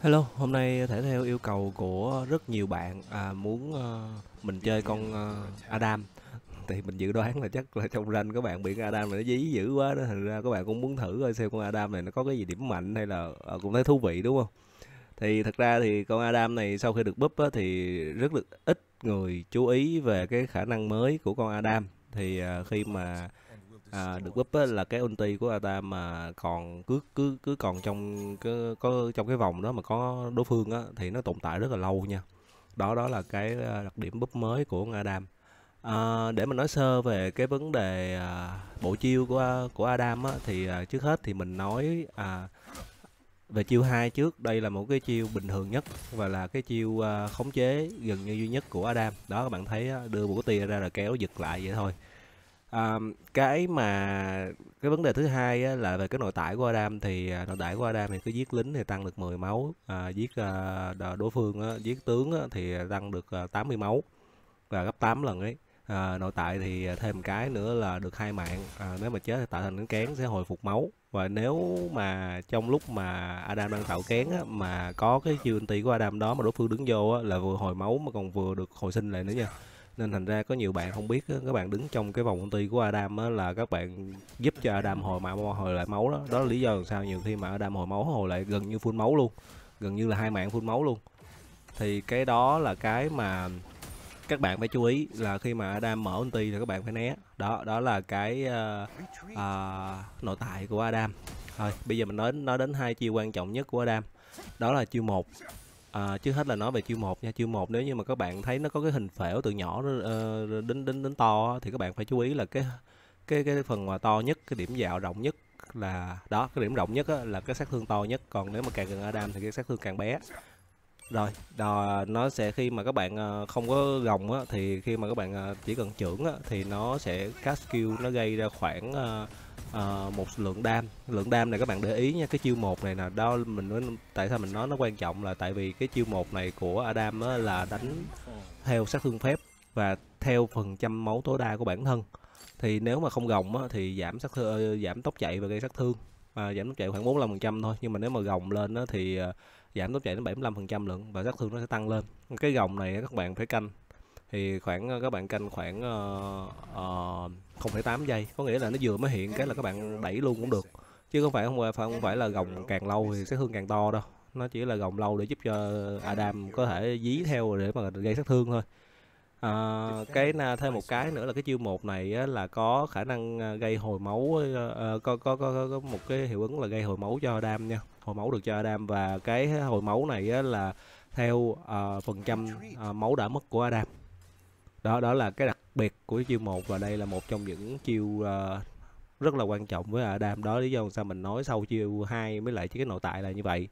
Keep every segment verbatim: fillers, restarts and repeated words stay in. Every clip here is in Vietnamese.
Hello, hôm nay thể theo yêu cầu của rất nhiều bạn à, muốn ờ, mình chơi con ờ, Adam. Thì mình dự đoán là chắc là trong ranh các bạn bị con Adam này nó dí dữ quá đó, thành ra các bạn cũng muốn thử coi xem con Adam này nó có cái gì điểm mạnh hay là ờ, cũng thấy thú vị đúng không? Thì thật ra thì con Adam này sau khi được búp á, thì rất là ít người chú ý về cái khả năng mới của con Adam. Thì à, khi mà à, được búp á, là cái ulti của Adam mà còn cứ cứ cứ còn trong cái có trong cái vòng đó mà có đối phương á thì nó tồn tại rất là lâu nha. Đó đó là cái à, đặc điểm búp mới của con Adam. À, để mình nói sơ về cái vấn đề à, bộ chiêu của của Adam á, thì à, trước hết thì mình nói à, về chiêu hai trước. Đây là một cái chiêu bình thường nhất và là cái chiêu à, khống chế gần như duy nhất của Adam. Đó các bạn thấy á, đưa một cái tia ra là kéo giật lại vậy thôi. À, cái mà cái vấn đề thứ hai á, là về cái nội tại của Adam thì à, nội tại của Adam thì cứ giết lính thì tăng được mười máu, à, giết à, đối phương á, giết tướng á, thì tăng được à, tám mươi máu và gấp tám lần ấy. À, nội tại thì thêm một cái nữa là được hai mạng, à, nếu mà chết thì tạo thành cái kén sẽ hồi phục máu. Và nếu mà trong lúc mà Adam đang tạo kén á, mà có cái chiêu ulti của Adam đó mà đối phương đứng vô á, là vừa hồi máu mà còn vừa được hồi sinh lại nữa nha. Nên thành ra có nhiều bạn không biết á, các bạn đứng trong cái vòng ulti của Adam á, là các bạn giúp cho Adam hồi máu, hồi lại máu. Đó đó là lý do làm sao nhiều khi mà Adam hồi máu hồi lại gần như full máu luôn, gần như là hai mạng full máu luôn. Thì cái đó là cái mà các bạn phải chú ý, là khi mà Adam mở ulti thì các bạn phải né. Đó đó là cái uh, uh, nội tại của Adam. Thôi bây giờ mình nói nói đến hai chiêu quan trọng nhất của Adam. Đó là chiêu một. À, trước hết là nói về chiêu một nha. Chiêu một nếu như mà các bạn thấy nó có cái hình phễu từ nhỏ uh, đến đến đến to thì các bạn phải chú ý là cái cái cái phần mà to nhất, cái điểm dạo rộng nhất là đó, cái điểm rộng nhất á, là cái sát thương to nhất. Còn nếu mà càng gần Adam thì cái sát thương càng bé. Rồi, đò nó sẽ khi mà các bạn ờ, không có gồng á, thì khi mà các bạn ờ, chỉ cần chưởng á, thì nó sẽ cast skill, nó gây ra khoảng ờ, ờ, một lượng đam. Lượng đam này các bạn để ý nha, cái chiêu một này là đó mình nói, tại sao mình nói nó quan trọng là tại vì cái chiêu một này của Adam á, là đánh theo sát thương phép và theo phần trăm máu tối đa của bản thân. Thì nếu mà không gồng á, thì giảm sát thương, ờ, giảm tốc chạy và gây sát thương. À, giảm tốc chạy khoảng bốn mươi lăm phần trăm thôi, nhưng mà nếu mà gồng lên á, thì ờ, giảm tốc chạy đến bảy mươi lăm phần trăm lận và sát thương nó sẽ tăng lên. Cái gồng này các bạn phải canh, thì khoảng các bạn canh khoảng uh, uh, không phẩy tám giây, có nghĩa là nó vừa mới hiện cái là các bạn đẩy luôn cũng được, chứ không phải không phải không phải là gồng càng lâu thì sát thương càng to đâu. Nó chỉ là gồng lâu để giúp cho Adam có thể dí theo để mà gây sát thương thôi. À, cái na thêm một cái nữa là cái chiêu một này á, là có khả năng à, gây hồi máu, à, có, có, có, có một cái hiệu ứng là gây hồi máu cho Adam nha, hồi máu được cho Adam. Và cái hồi máu này á, là theo à, phần trăm à, máu đã mất của Adam. Đó đó là cái đặc biệt của cái chiêu một, và đây là một trong những chiêu à, rất là quan trọng với Adam. Đó lý do sao mình nói sau chiêu hai mới lại cái nội tại là như vậy.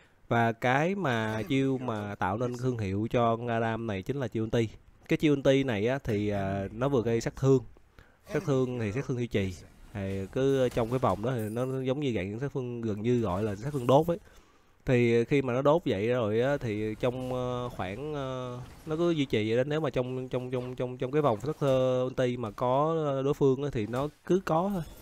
Và cái mà chiêu mà tạo nên thương hiệu cho Adam này chính là chiêu ulti. Cái chiêu ulti này á, thì à, nó vừa gây sát thương, sát thương thì sát thương duy trì, thì cứ trong cái vòng đó thì nó giống như dạng sát thương gần như gọi là sát thương đốt ấy. Thì khi mà nó đốt vậy rồi á, thì trong uh, khoảng uh, nó cứ duy trì vậy đó. Nếu mà trong trong trong trong trong cái vòng sát thương ulti mà có đối phương á, thì nó cứ có thôi.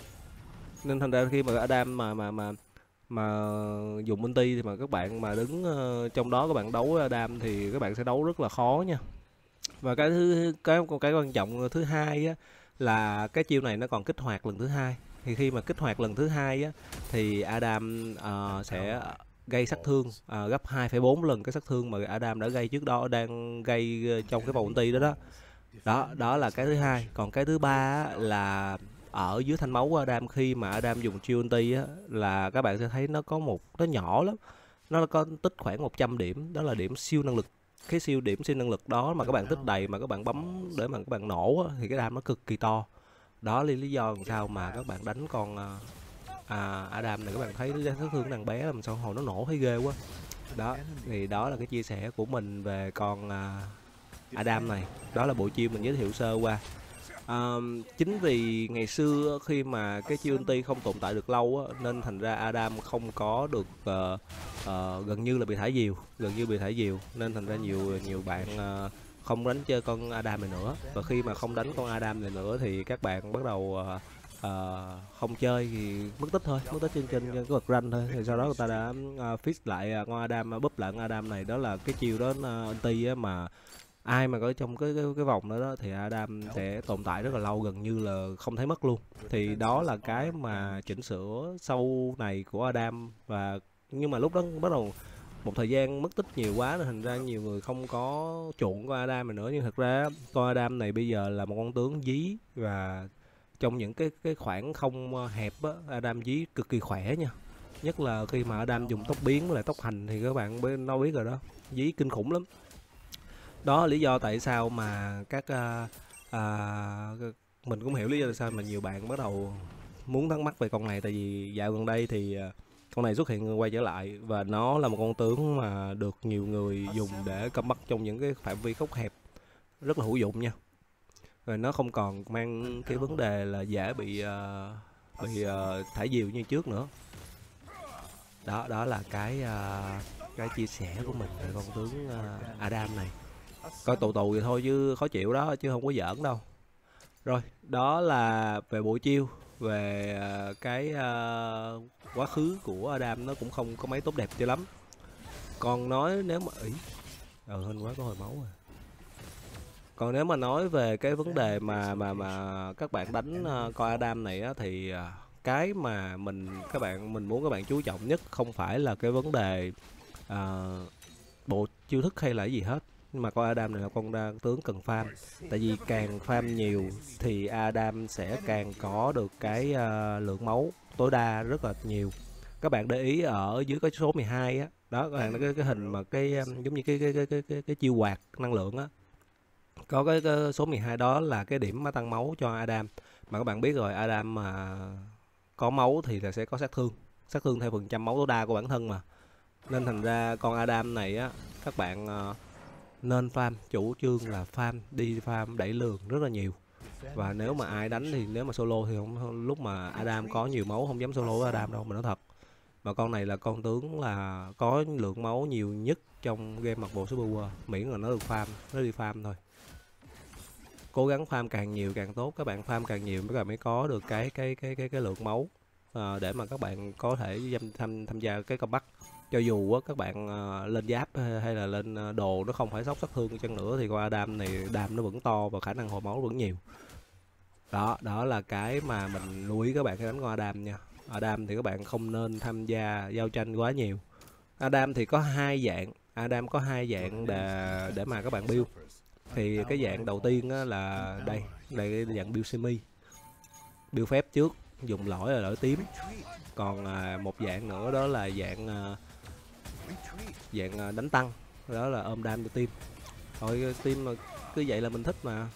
Nên thành ra khi mà Adam mà mà mà mà dùng ulti thì mà các bạn mà đứng uh, trong đó các bạn đấu với Adam thì các bạn sẽ đấu rất là khó nha. Và cái thứ cái cái quan trọng thứ hai á, là cái chiêu này nó còn kích hoạt lần thứ hai. Thì khi mà kích hoạt lần thứ hai á, thì Adam uh, sẽ gây sát thương uh, gấp hai phẩy bốn lần cái sát thương mà Adam đã gây trước đó, đang gây trong cái vòng ulti đó đó. Đó đó là cái thứ hai. Còn cái thứ ba á, là ở dưới thanh máu của Adam, khi mà Adam dùng chiêu ulti á, là các bạn sẽ thấy nó có một, nó nhỏ lắm, nó có tích khoảng một trăm điểm, đó là điểm siêu năng lực. Cái siêu điểm siêu năng lực đó mà các bạn tích đầy mà các bạn bấm để mà các bạn nổ á, thì cái đam nó cực kỳ to. Đó là lý do làm sao mà các bạn đánh con à, à, Adam này các bạn thấy sát thương nàng bé làm sao hồi nó nổ thấy ghê quá. Đó thì đó là cái chia sẻ của mình về con à, Adam này. Đó là bộ chiêu mình giới thiệu sơ qua. À, chính vì ngày xưa khi mà cái chiêu ulti không tồn tại được lâu á, nên thành ra Adam không có được uh, uh, gần như là bị thả diều, gần như bị thả diều, nên thành ra nhiều nhiều bạn uh, không đánh chơi con Adam này nữa. Và khi mà không đánh con Adam này nữa thì các bạn bắt đầu uh, uh, không chơi thì mất tích thôi, mất tích trên trên cái vật ranh thôi. Thì sau đó người ta đã uh, fix lại uh, con Adam, búp lại con Adam này. Đó là cái chiêu đó uh, anti á, mà ai mà ở trong cái, cái cái vòng đó, đó thì Adam sẽ tồn tại rất là lâu, gần như là không thấy mất luôn. Thì đó là cái mà chỉnh sửa sau này của Adam. Và nhưng mà lúc đó bắt đầu một thời gian mất tích nhiều quá nên thành ra nhiều người không có chuộng con Adam này nữa. Nhưng thật ra con Adam này bây giờ là một con tướng dí, và trong những cái cái khoảng không hẹp á, Adam dí cực kỳ khỏe nha. Nhất là khi mà Adam dùng tốc biến với lại tốc hành thì các bạn nó biết rồi đó, dí kinh khủng lắm. Đó là lý do tại sao mà các à, à, mình cũng hiểu lý do tại sao mà nhiều bạn bắt đầu muốn thắc mắc về con này. Tại vì dạo gần đây thì à, con này xuất hiện quay trở lại, và nó là một con tướng mà được nhiều người dùng để cầm bắt trong những cái phạm vi khốc hẹp, rất là hữu dụng nha. Rồi nó không còn mang cái vấn đề là dễ bị uh, bị uh, thả diều như trước nữa. Đó đó là cái uh, cái chia sẻ của mình về con tướng uh, Adam này. Coi tù tù vậy thôi chứ khó chịu đó, chứ không có giỡn đâu. Rồi, đó là về bộ chiêu. Về uh, cái uh, quá khứ của Adam nó cũng không có mấy tốt đẹp cho lắm. Còn nói nếu mà ý ờ hên quá có hồi máu rồi. Còn nếu mà nói về cái vấn đề mà mà mà các bạn đánh uh, con Adam này á, thì uh, cái mà mình các bạn mình muốn các bạn chú trọng nhất không phải là cái vấn đề uh, bộ chiêu thức hay là cái gì hết, nhưng mà con Adam này là con đa tướng cần farm. Tại vì càng farm nhiều thì Adam sẽ càng có được cái uh, lượng máu tối đa rất là nhiều. Các bạn để ý ở dưới cái số mười hai á, đó các bạn cái cái hình mà cái um, giống như cái cái cái cái cái, cái chiêu quạt năng lượng á, có cái, cái số mười hai đó là cái điểm tăng máu cho Adam. Mà các bạn biết rồi, Adam mà có máu thì là sẽ có sát thương, sát thương theo phần trăm máu tối đa của bản thân mà. Nên thành ra con Adam này á, các bạn uh, nên farm, chủ trương là farm, đi farm đẩy lường rất là nhiều. Và nếu mà ai đánh thì nếu mà solo thì không, lúc mà Adam có nhiều máu không dám solo với Adam đâu, mình nói thật. Mà con này là con tướng là có lượng máu nhiều nhất trong game mặt bộ Super World, miễn là nó được farm, nó đi farm thôi. Cố gắng farm càng nhiều càng tốt, các bạn farm càng nhiều các bạn mới có được cái cái cái cái cái lượng máu à, để mà các bạn có thể tham tham gia cái combat. Cho dù á, các bạn uh, lên giáp hay là lên đồ nó không phải sốc sát thương chăng nữa thì con Adam này đam nó vẫn to và khả năng hồi máu vẫn nhiều. Đó, đó là cái mà mình lưu ý các bạn khi đánh con Adam nha. Adam thì các bạn không nên tham gia giao tranh quá nhiều. Adam thì có hai dạng, Adam có hai dạng để để mà các bạn build. Thì cái dạng đầu tiên á, là đây, đây là dạng build semi, build phép trước, dùng lõi là lõi tím. Còn à, một dạng nữa đó là dạng à, dạng à, đánh tăng, đó là ôm đam cho team. Thôi team mà cứ vậy là mình thích mà,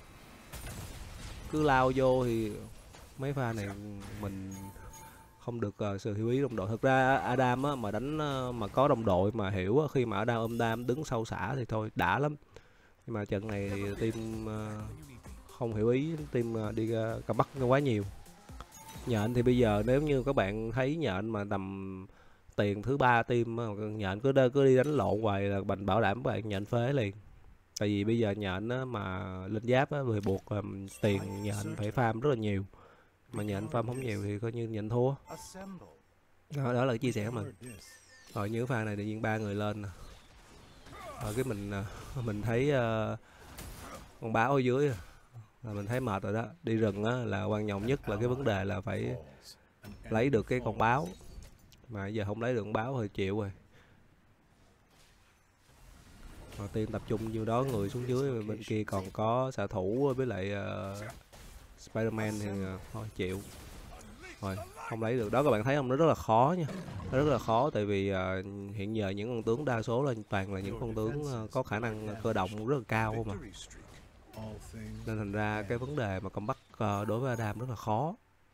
cứ lao vô thì mấy pha này mình không được uh, sự hiểu ý đồng đội. Thực ra Adam á, mà đánh uh, mà có đồng đội mà hiểu á, khi mà Adam ôm đam đứng sau xả thì thôi đã lắm. Nhưng mà trận này thì team uh, không hiểu ý, team uh, đi uh, cầm bắt quá nhiều. Nhện thì bây giờ nếu như các bạn thấy nhện mà tầm tiền thứ ba team, nhện cứ cứ đi đánh lộn hoài là mình bảo đảm các bạn nhện phế liền. Tại vì bây giờ nhện á, mà lên giáp á, vì buộc um, tiền nhện phải farm rất là nhiều, mà nhện farm không nhiều thì coi như nhện thua. Đó, đó là cái chia sẻ của mình. Rồi như pha này tự nhiên ba người lên, rồi cái mình mình thấy uh, con báo ở dưới là mình thấy mệt rồi đó. Đi rừng á, là quan trọng nhất là cái vấn đề là phải lấy được cái con báo, mà giờ không lấy được con báo thì chịu rồi. Đầu tiên tập trung như đó, người xuống dưới, bên kia còn có xạ thủ với lại uh, Spider-Man thì uh, thôi chịu rồi, không lấy được. Đó các bạn thấy không, nó rất là khó nha, nó rất là khó. Tại vì uh, hiện giờ những con tướng đa số là toàn là những con tướng uh, có khả năng cơ động rất là cao mà, nên thành ra cái vấn đề mà combat uh, đối với Adam rất là khó.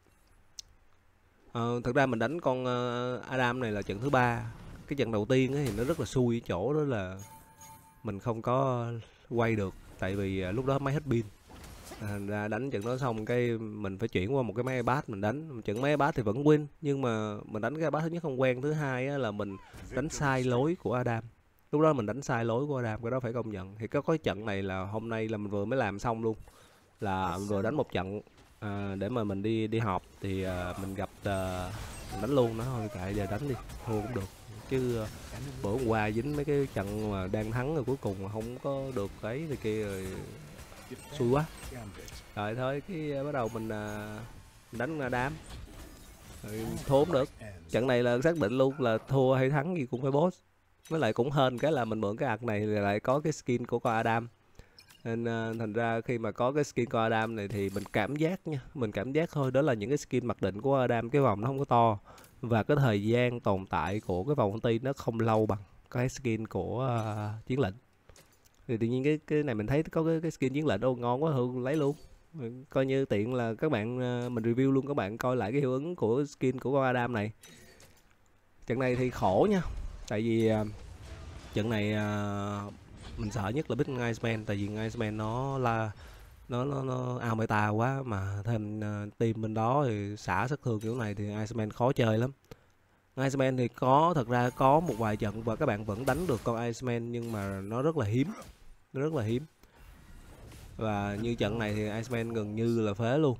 Uh, thực ra mình đánh con uh, Adam này là trận thứ ba. Cái trận đầu tiên ấy thì nó rất là xui ở chỗ đó là mình không có quay được, tại vì uh, lúc đó máy hết pin. Thành ra đánh trận đó xong cái mình phải chuyển qua một cái máy iPad mình đánh. Trận máy iPad thì vẫn win, nhưng mà mình đánh cái iPad thứ nhất không quen, thứ hai á, là mình đánh sai lối của Adam. Lúc đó mình đánh sai lối của Adam, cái đó phải công nhận. Thì có cái trận này là hôm nay là mình vừa mới làm xong luôn, là mình vừa đánh một trận uh, à, để mà mình đi đi họp thì à, mình gặp à, mình đánh luôn nó thôi, tại giờ đánh đi thua cũng được chứ. À, bữa hôm qua dính mấy cái trận mà đang thắng rồi cuối cùng mà không có được ấy thì kia rồi xui quá. Rồi thôi cái bắt đầu mình, à, mình đánh đám rồi thua cũng được. Trận này là xác định luôn là thua hay thắng gì cũng phải boss. Với lại cũng hên cái là mình mượn cái ạc này lại có cái skin của con Adam, nên uh, thành ra khi mà có cái skin con Adam này thì mình cảm giác nha, mình cảm giác thôi, đó là những cái skin mặc định của Adam, cái vòng nó không có to và cái thời gian tồn tại của cái vòng ulti nó không lâu bằng cái skin của uh, chiến lệnh. Thì tự nhiên cái cái này mình thấy có cái, cái skin chiến lệnh ô ngon quá thôi lấy luôn. Mình coi như tiện là các bạn uh, mình review luôn, các bạn coi lại cái hiệu ứng của skin của con Adam này. Trận này thì khổ nha, tại vì uh, trận này uh, mình sợ nhất là Big Iceman, tại vì Iceman nó là nó nó nó ao meta quá, mà thêm uh, team bên đó thì xả sát thương kiểu này thì Iceman khó chơi lắm. Iceman thì có thật ra có một vài trận và các bạn vẫn đánh được con Iceman, nhưng mà nó rất là hiếm, nó rất là hiếm. Và như trận này thì Iceman gần như là phế luôn.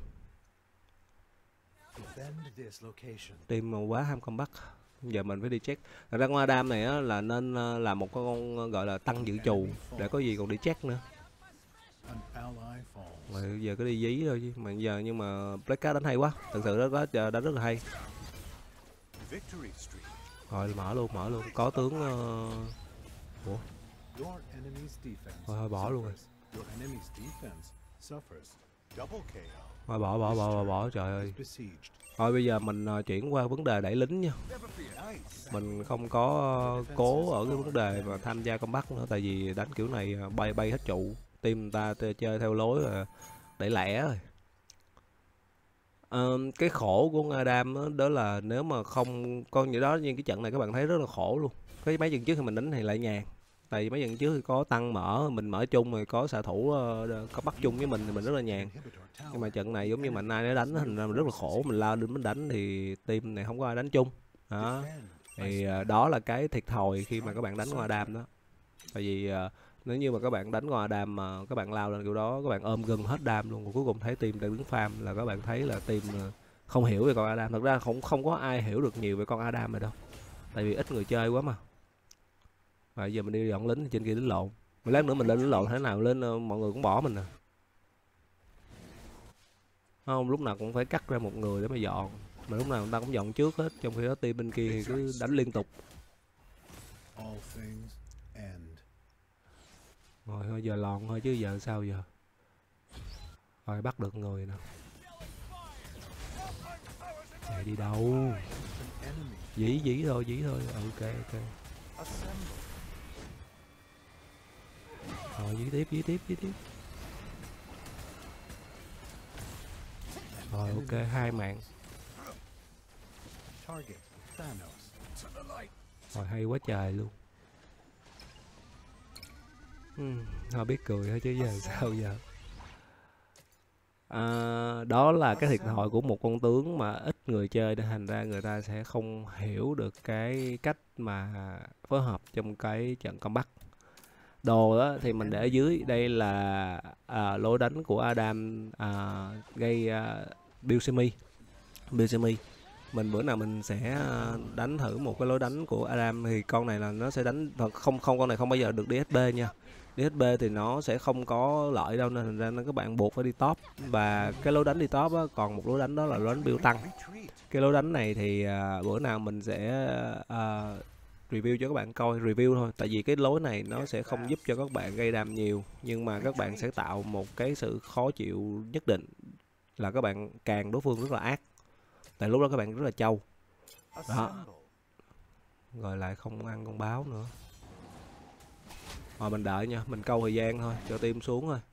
Team mà quá ham comeback. Giờ mình phải đi check. Thật ra con Adam này á, là nên là một con gọi là tăng dự trù để có gì còn đi check nữa. Mà giờ cứ đi dí thôi chứ. Mà giờ nhưng mà Black Cat đánh hay quá, thật sự đó đó đánh rất là hay. Rồi mở luôn, mở luôn, có tướng uh... ủa? Thôi bỏ luôn rồi. Thôi bỏ bỏ bỏ bỏ bỏ trời ơi. Thôi bây giờ mình uh, chuyển qua vấn đề đẩy lính nha. Mình không có uh, cố ở cái vấn đề mà tham gia combat nữa, tại vì đánh kiểu này uh, bay bay hết trụ. Team người ta chơi theo lối uh, đẩy lẻ rồi. Uh, cái khổ của Adam đó, đó là nếu mà không con như đó, như cái trận này các bạn thấy rất là khổ luôn. Cái mấy trận trước thì mình đánh thì lại nhàn, tại vì mấy trận trước thì có tăng mở, mình mở chung rồi có xạ thủ uh, có bắt chung với mình thì mình rất là nhàn. Nhưng mà trận này giống như mạnh ai nó đánh thành ra mình rất là khổ, mình lao đến mình đánh thì team này không có ai đánh chung đó. Thì uh, đó là cái thiệt thòi khi mà các bạn đánh con Adam đó. Tại vì uh, nếu như mà các bạn đánh con Adam mà các bạn lao lên kiểu đó, các bạn ôm gần hết đam luôn, cuối cùng thấy team đang đứng farm là các bạn thấy là team không hiểu về con Adam. Thật ra không không có ai hiểu được nhiều về con Adam này đâu, tại vì ít người chơi quá mà. Và giờ mình đi dọn lính trên kia đánh lộn, một lát nữa mình lên đánh lộn thế nào lên mọi người cũng bỏ mình à. Không, lúc nào cũng phải cắt ra một người để mà dọn, mà lúc nào người ta cũng dọn trước hết, trong khi đó team bên kia thì cứ đánh liên tục. Rồi thôi giờ lòn thôi chứ giờ sao giờ. Rồi bắt được người nè. Chạy đi đâu. Dí dí thôi, dí thôi. Ok ok. Rồi dí tiếp, dí tiếp, dí tiếp. Rồi ok, hai mạng. Rồi hay quá trời luôn. Hmm, thôi biết cười thôi chứ giờ sao giờ. À, đó là cái thiệt thòi của một con tướng mà ít người chơi, nên thành ra người ta sẽ không hiểu được cái cách mà phối hợp trong cái trận combat. Đồ đó thì mình để ở dưới, đây là à, lối đánh của Adam à, gây à, Build-semi. Build-semi mình bữa nào mình sẽ đánh thử một cái lối đánh của Adam, thì con này là nó sẽ đánh không không con này không bao giờ được đê ét bê nha. đê ét bê thì nó sẽ không có lợi đâu, nên thành ra các bạn buộc phải đi top. Và cái lối đánh đi top á, còn một lối đánh đó là lối đánh build tăng. Cái lối đánh này thì uh, bữa nào mình sẽ uh, review cho các bạn coi, review thôi, tại vì cái lối này nó sẽ không giúp cho các bạn gây đam nhiều, nhưng mà các bạn sẽ tạo một cái sự khó chịu nhất định, là các bạn càng đối phương rất là ác, tại lúc đó các bạn rất là trâu đó. Rồi lại không ăn con báo nữa. Rồi mình đợi nha, mình câu thời gian thôi cho team xuống thôi,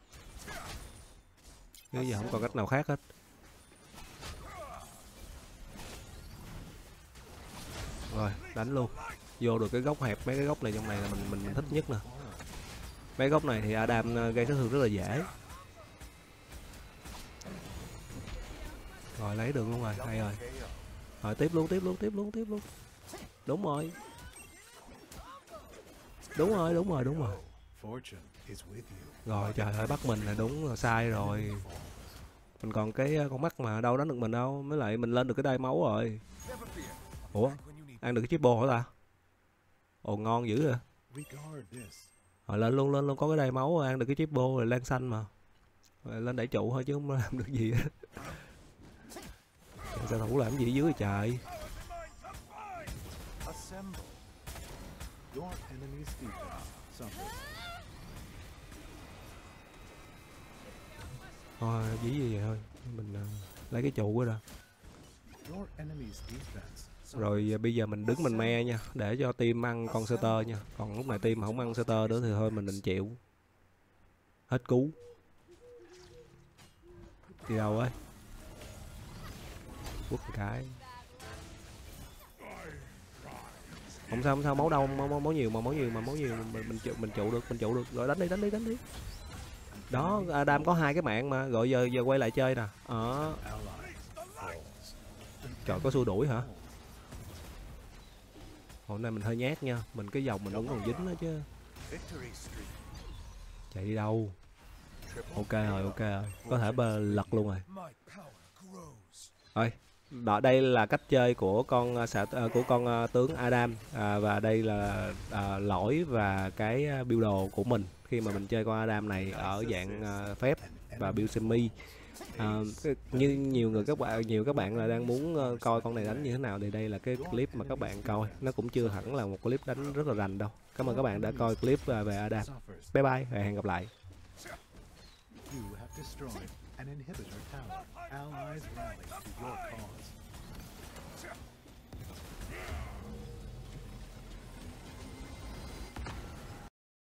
bây giờ không còn cách nào khác hết. Rồi đánh luôn, vô được cái góc hẹp, mấy cái góc này trong này là mình mình, mình thích nhất nè. Mấy góc này thì Adam gây sát thương rất là dễ. Rồi lấy được luôn rồi, hay rồi. Rồi tiếp luôn, tiếp luôn, tiếp luôn, tiếp luôn. Đúng rồi. Đúng rồi, đúng rồi, đúng rồi. Rồi trời ơi, bắt mình là đúng là sai rồi. Mình còn cái con mắt mà đâu đánh được mình đâu. Mới lại mình lên được cái đai máu rồi. Ủa, ăn được cái triple hả ta? Ồ ngon dữ rồi. Rồi lên luôn, lên luôn, có cái đai máu ăn được cái triple rồi, lan xanh mà. Rồi lên đẩy trụ thôi chứ không làm được gì hết. Sao thủ làm gì ở dưới trời. Thôi dí gì vậy thôi. Mình uh, lấy cái trụ đó ra. Rồi bây giờ mình đứng mình me nha, để cho team ăn con Sutter nha. Còn lúc này team mà không ăn Sutter nữa thì thôi mình định chịu. Hết cứu. Đi đâu ấy? Quất một cái. Không sao không sao, máu đâu, máu, máu, máu nhiều mà, máu nhiều mà, máu nhiều mà, mình mình trụ, mình trụ được, mình trụ được. Rồi đánh đi, đánh đi, đánh đi. Đó, Adam có hai cái mạng mà, rồi giờ giờ quay lại chơi nè. Đó. Trời, có xua đuổi hả? Hôm nay mình hơi nhát nha, mình cái dòng mình vẫn còn dính đó chứ. Chạy đi đâu? Ok rồi, ok rồi, có thể bơ lật luôn rồi. Rồi, đó, đây là cách chơi của con xạ của con tướng Adam, à, và đây là à, lỗi và cái build đồ của mình khi mà mình chơi con Adam này ở dạng à, phép và build semi. À, như nhiều người các bạn nhiều các bạn là đang muốn uh, coi con này đánh như thế nào thì đây là cái clip mà các bạn coi. Nó cũng chưa hẳn là một clip đánh rất là rành đâu. Cảm ơn các bạn đã coi clip uh, về Adam. Bye bye và hẹn gặp lại. You have destroyed an inhibitor tower. Allies rally to your cause.